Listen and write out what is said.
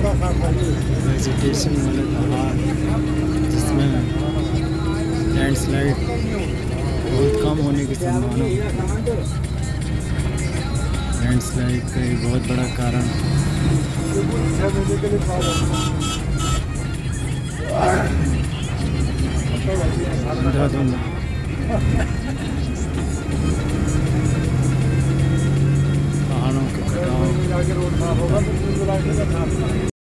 Vegetation वाले पहाड़ जिसमें लैंडस्लाइड बहुत कम होने की संभावना। लैंडस्लाइड का एक बहुत बड़ा कारण अंधाधुंध